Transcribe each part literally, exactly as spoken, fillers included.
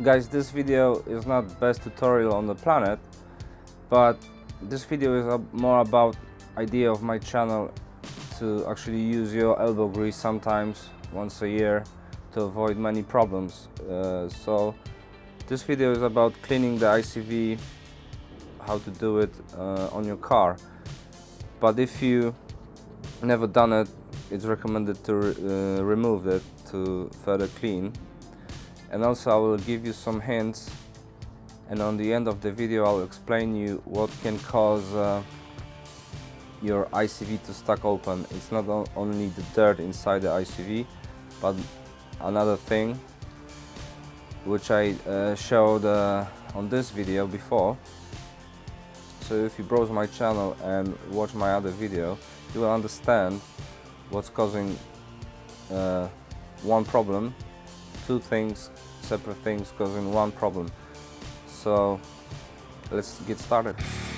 Guys, this video is not best tutorial on the planet, but this video is a, more about idea of my channel to actually use your elbow grease sometimes once a year to avoid many problems. Uh, so this video is about cleaning the I C V, how to do it uh, on your car. But if you never done it, it's recommended to re uh, remove it to further clean. And also I will give you some hints, and on the end of the video I'll explain you what can cause uh, your I C V to stuck open. It's not only the dirt inside the I C V, but another thing which I uh, showed uh, on this video before. So if you browse my channel and watch my other video, you will understand what's causing uh, one problem, two things, separate things causing one problem. So let's get started.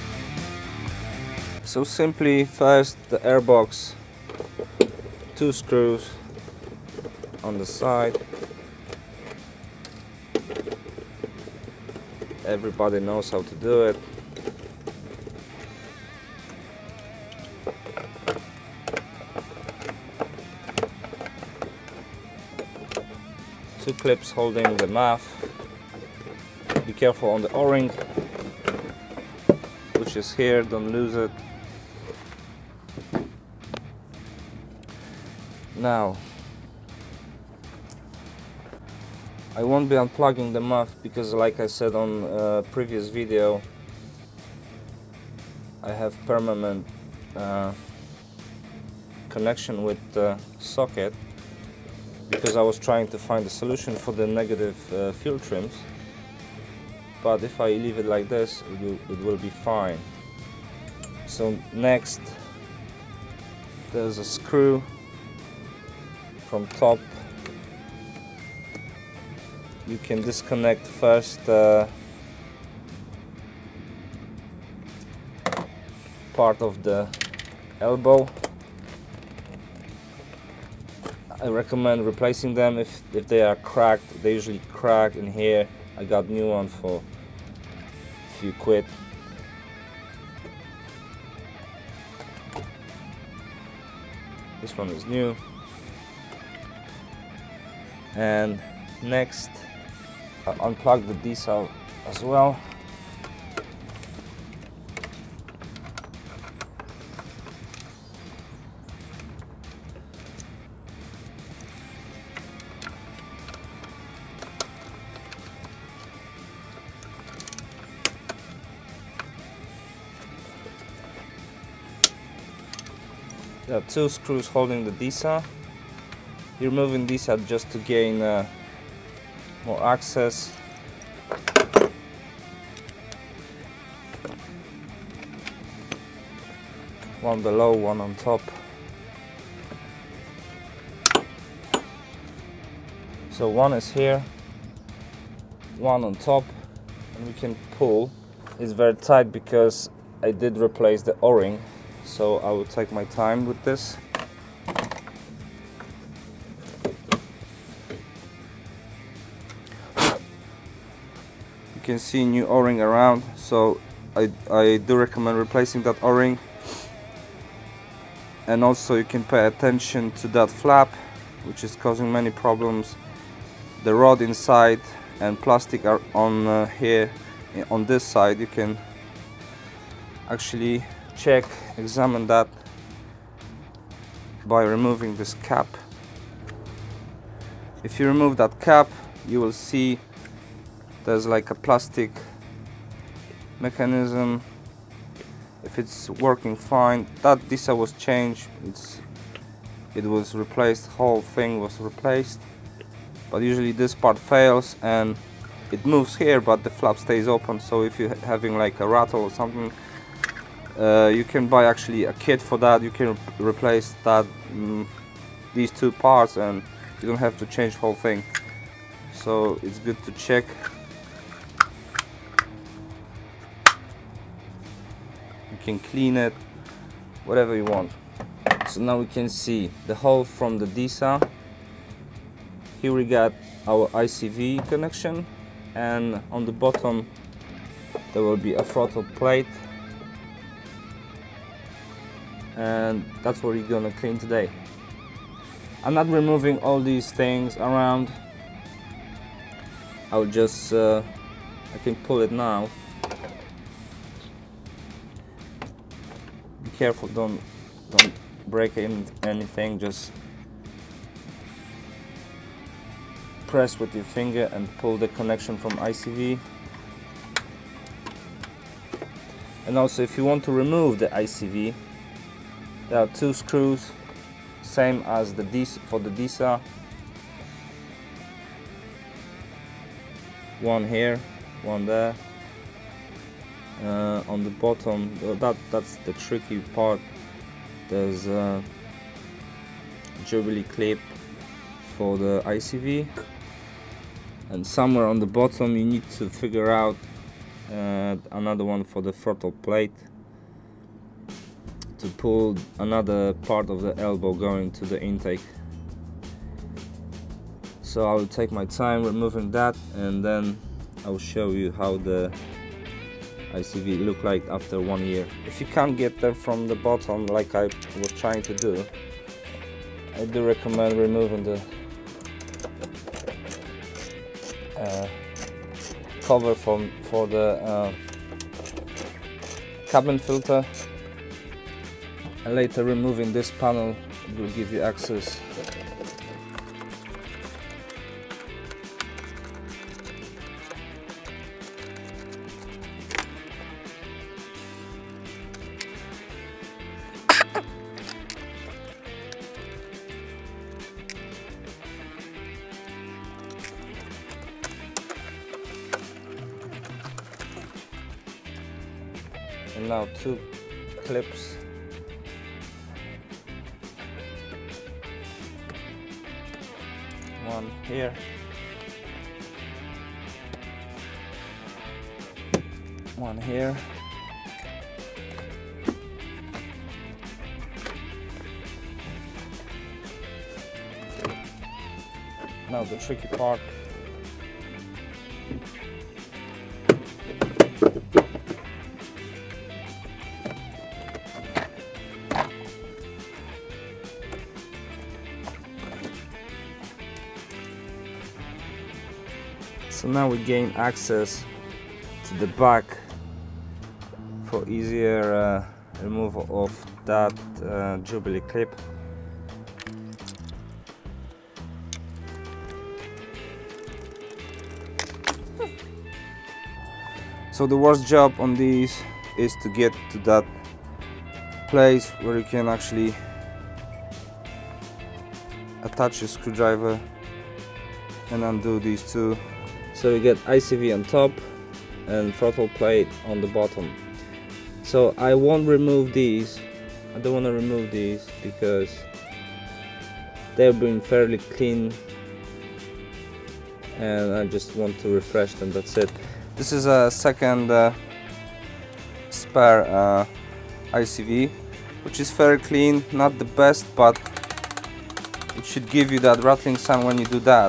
So simply, first the airbox, two screws on the side. Everybody knows how to do it. Two clips holding the muff. Be careful on the O-ring, which is here, don't lose it. Now, I won't be unplugging the muff because, like I said on a previous video, I have permanent uh, connection with the socket, because I was trying to find a solution for the negative uh, fuel trims. But if I leave it like this, it will, it will be fine. So next, there's a screw from top. You can disconnect first uh, part of the elbow. I recommend replacing them if, if they are cracked. They usually crack in here. I got new one for a few quid. This one is new. And next, I'll unplug the diesel as well. There are two screws holding the D S A. You're moving D S A just to gain uh, more access. One below, one on top. So one is here, one on top, and we can pull. It's very tight because I did replace the O-ring. So I will take my time with this. You can see new O-ring around, so I, I do recommend replacing that O-ring. And also you can pay attention to that flap, which is causing many problems. The rod inside and plastic are on uh, here, on this side. You can actually check, examine that by removing this cap. If you remove that cap, you will see there's like a plastic mechanism. If it's working fine, that D S A was changed, it's it was replaced, whole thing was replaced. But usually this part fails and it moves here, but the flap stays open. So if you're having like a rattle or something, Uh, you can buy actually a kit for that. You can re replace that mm, these two parts, and you don't have to change the whole thing. So it's good to check. You can clean it, whatever you want. So now we can see the hole from the D S A. Here we got our I C V connection, and on the bottom there will be a throttle plate, and that's what you're gonna clean today. I'm not removing all these things around. I'll just uh, I can pull it now. Be careful, don't don't break in anything. Just press with your finger and pull the connection from I C V. And also, if you want to remove the I C V, there are two screws, same as the D for the D S A. One here, one there. Uh, on the bottom, that that's the tricky part. There's a Jubilee clip for the I C V, and somewhere on the bottom you need to figure out uh, another one for the throttle plate to pull another part of the elbow going to the intake. So I'll take my time removing that, and then I'll show you how the I C V look like after one year. If you can't get them from the bottom like I was trying to do, I do recommend removing the uh, cover from for the uh, cabin filter, and later removing this panel will give you access. And now two clips. One here. One here. Now the tricky part. So now we gain access to the back for easier uh, removal of that uh, Jubilee clip. So the worst job on these is to get to that place where you can actually attach a screwdriver and undo these two. So you get I C V on top and throttle plate on the bottom. So I won't remove these. I don't want to remove these because they've been fairly clean, and I just want to refresh them. That's it. This is a second uh, spare uh, I C V, which is very clean. Not the best, but it should give you that rattling sound when you do that.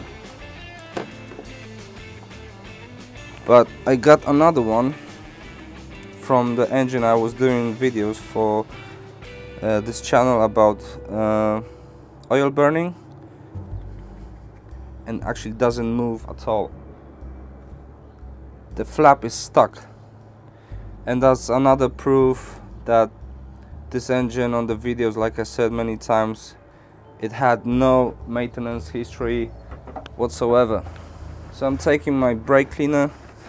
But I got another one from the engine I was doing videos for uh, this channel about uh, oil burning, and actually doesn't move at all. The flap is stuck, and that's another proof that this engine on the videos, like I said many times, it had no maintenance history whatsoever. So I'm taking my brake cleaner,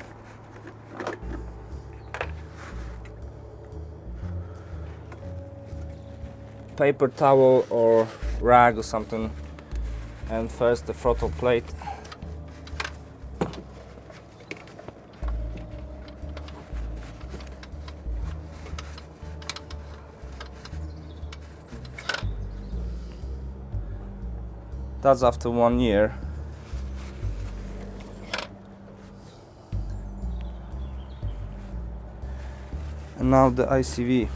paper towel or rag or something, and first the throttle plate. That's after one year. And now the I C V.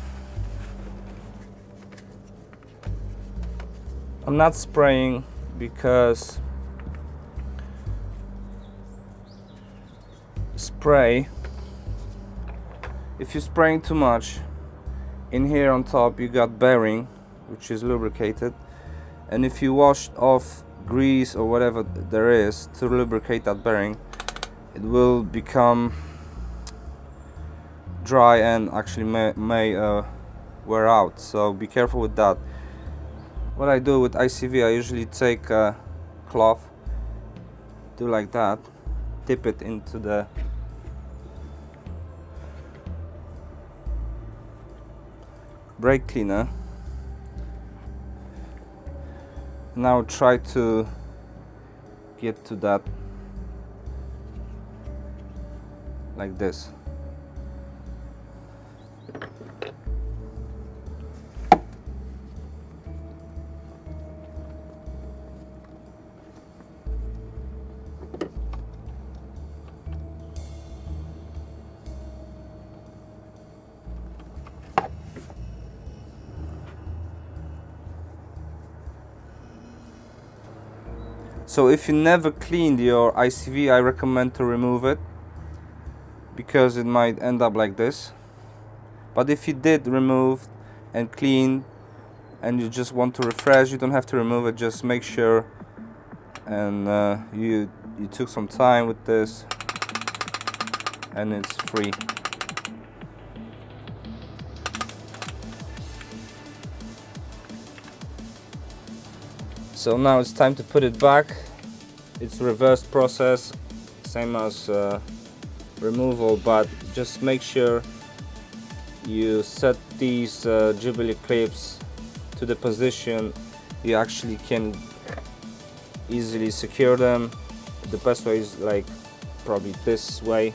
I'm not spraying because spray. If you're spraying too much, in here on top you got bearing, which is lubricated, and if you wash off grease or whatever there is to lubricate that bearing, it will become dry and actually may, may uh, wear out, so be careful with that. What I do with I C V, I usually take a cloth, do like that, dip it into the brake cleaner. Now try to get to that like this. So if you never cleaned your I C V, I recommend to remove it, because it might end up like this. But if you did remove and clean and you just want to refresh, you don't have to remove it. Just make sure and uh, you you took some time with this, and it's free. So now it's time to put it back. It's reverse process, same as uh, removal, but just make sure you set these uh, Jubilee clips to the position you actually can easily secure them. The best way is like probably this way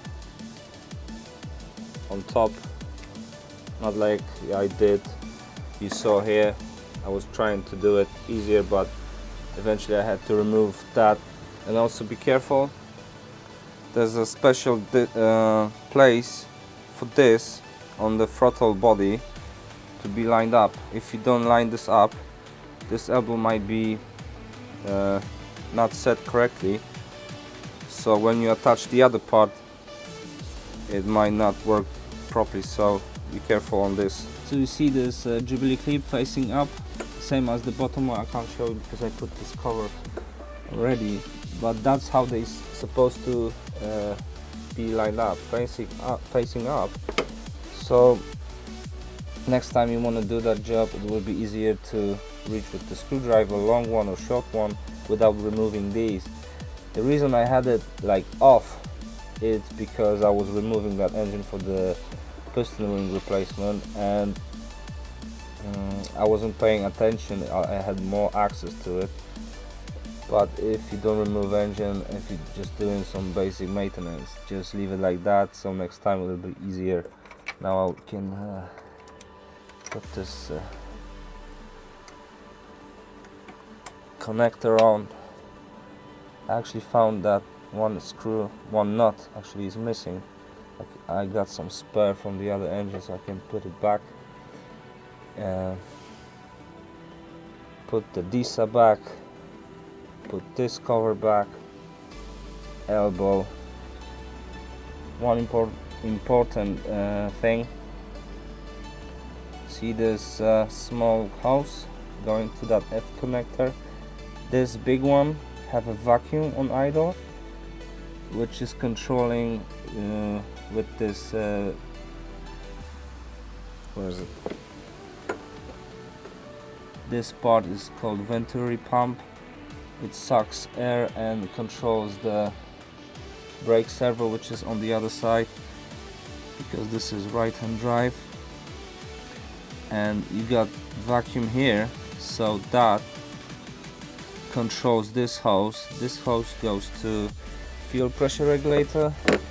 on top, not like I did, you saw here. I was trying to do it easier, but eventually I had to remove that. And also be careful, there's a special uh, place for this on the throttle body to be lined up. If you don't line this up, this elbow might be uh, not set correctly, so when you attach the other part it might not work properly, so be careful on this. So you see this uh, Jubilee clip facing up, same as the bottom one. I can't show you because I put this cover already, but that's how they're supposed to uh, be lined up, facing up, facing up. So next time you want to do that job, it will be easier to reach with the screwdriver, long one or short one, without removing these. The reason I had it like off is because I was removing that engine for the piston ring replacement, and um, I wasn't paying attention. I, I had more access to it. But if you don't remove engine, if you're just doing some basic maintenance, just leave it like that, so next time it will be easier. Now I can uh, put this uh, connector on. I actually found that one screw, one nut actually is missing. I got some spare from the other engine, so I can put it back. Uh, put the D S A back. Put this cover back, elbow. One import, important uh, thing, see this uh, small hose going to that F connector. This big one have a vacuum on idle, which is controlling uh, with this uh, where is it? This part is called Venturi pump. It sucks air and controls the brake servo, which is on the other side, because this is right hand drive, and you got vacuum here, so that controls this hose. This hose goes to fuel pressure regulator,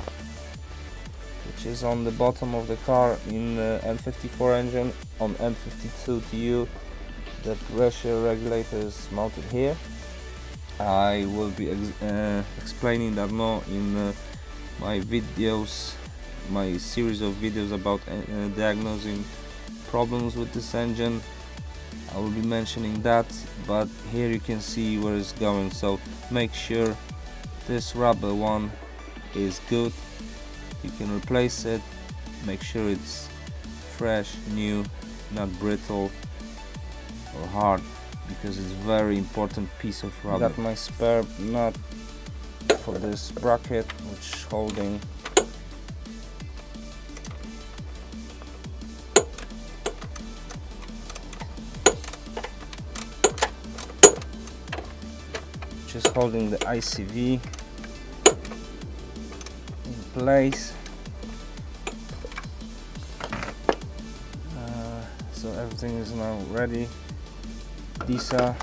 which is on the bottom of the car in the N fifty-four engine. On N fifty-two T U the pressure regulator is mounted here. I will be ex uh, explaining that more in uh, my videos, my series of videos about uh, diagnosing problems with this engine. I will be mentioning that, but here you can see where it's going, so make sure this rubber one is good You can replace it, make sure it's fresh, new, not brittle or hard, because it's a very important piece of rubber. Got my spare nut for this bracket, which is holding just holding the I C V in place. Uh, so everything is now ready. These are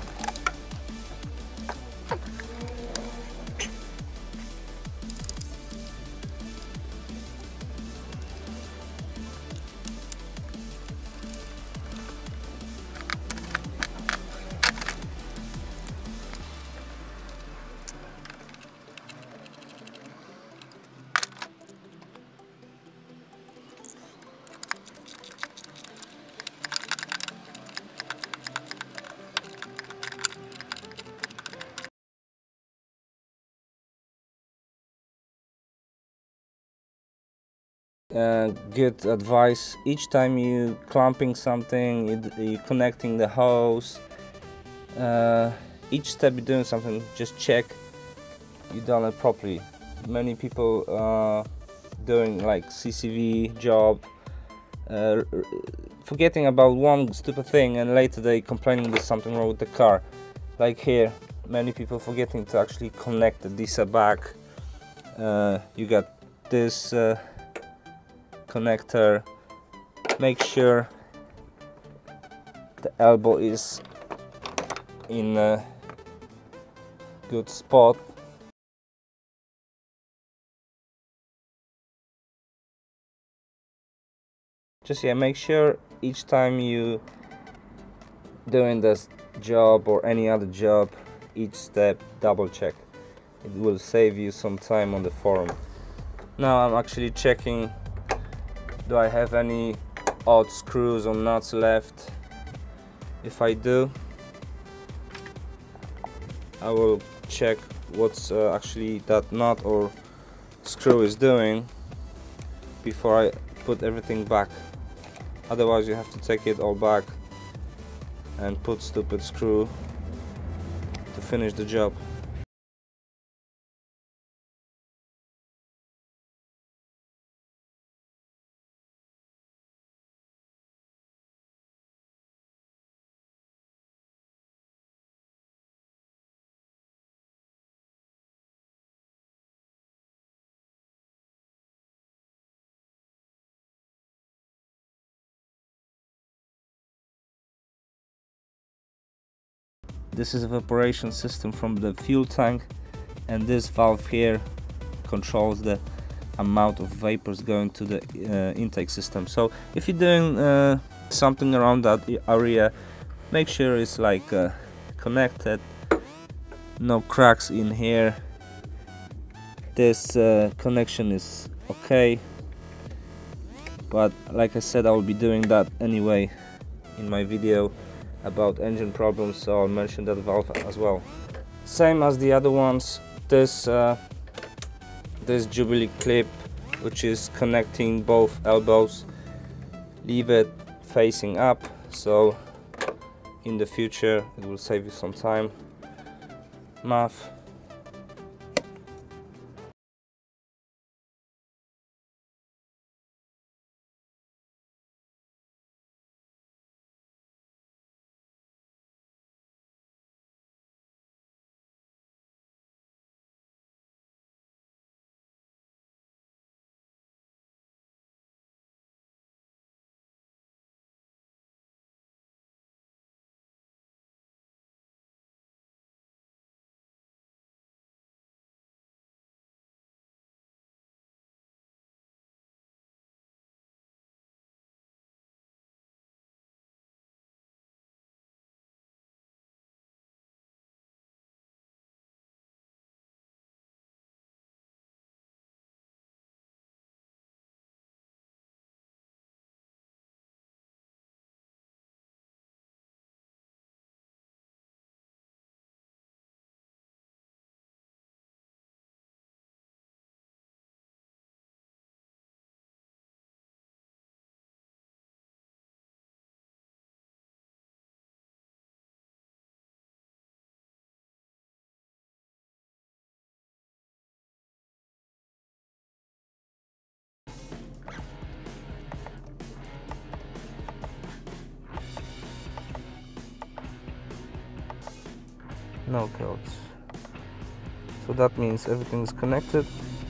Uh, good advice. Each time you clamping something, you, you connecting the hose, uh, each step you're doing something, just check you done it properly. Many people uh, doing like C C V job, uh, forgetting about one stupid thing, and later they complaining there's something wrong with the car. Like here, many people forgetting to actually connect the D S A back. Uh, you got this uh, connector. Make sure the elbow is in a good spot. Just yeah, make sure each time you doing this job or any other job, each step double check. It will save you some time on the forum. Now I'm actually checking, do I have any odd screws or nuts left? If I do, I will check what's uh, actually that nut or screw is doing before I put everything back. Otherwise you have to take it all back and put stupid screw to finish the job. This is evaporation system from the fuel tank, and this valve here controls the amount of vapors going to the uh, intake system. So if you're doing uh, something around that area, make sure it's like uh, connected, no cracks in here. This uh, connection is okay, but like I said, I will be doing that anyway in my video about engine problems, so I'll mention that valve as well. Same as the other ones, this uh, this Jubilee clip, which is connecting both elbows, leave it facing up, so in the future it will save you some time. M A F no codes. So that means everything is connected.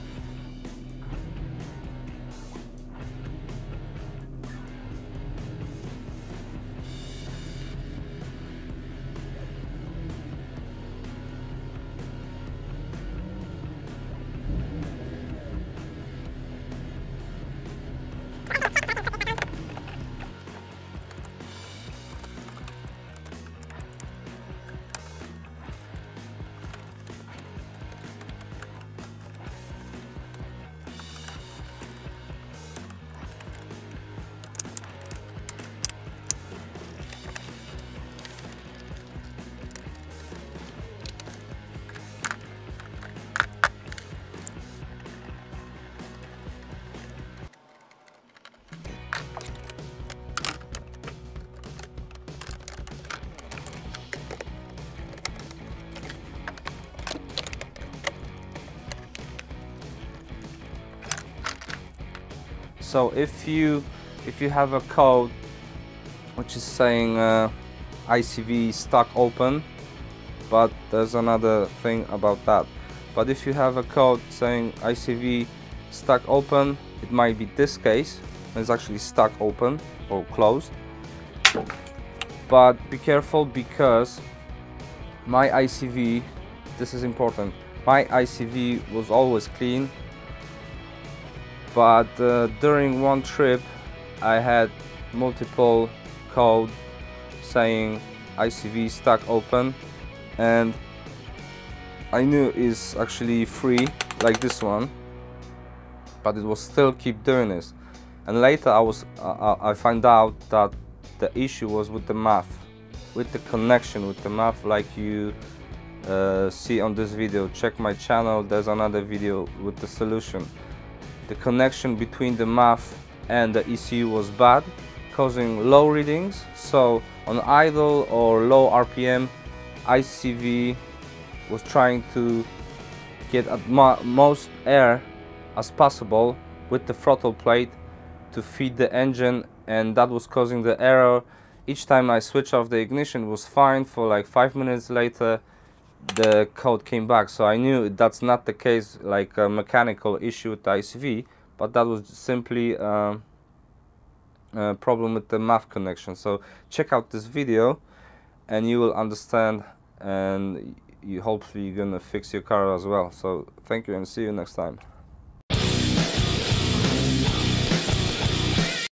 So if you if you have a code which is saying uh, I C V stuck open, but there's another thing about that. But if you have a code saying I C V stuck open, it might be this case. It's actually stuck open or closed. But be careful, because my I C V, this is important, my I C V was always clean. But uh, during one trip I had multiple code saying I C V stuck open, and I knew it's actually free, like this one, but it was still keep doing this. And later I was uh, I found out that the issue was with the M A F, with the connection with the M A F, like you uh, see on this video. Check my channel, there's another video with the solution. The connection between the M A F and the E C U was bad, causing low readings. So on idle or low R P M, I C V was trying to get at mo most air as possible with the throttle plate to feed the engine, and that was causing the error. Each time I switch off the ignition, it was fine. For like five minutes later, the code came back. So I knew that's not the case, like a mechanical issue with the I C V, but that was simply uh, a problem with the M A F connection. So check out this video and you will understand, and you hopefully you're gonna fix your car as well. So thank you and see you next time.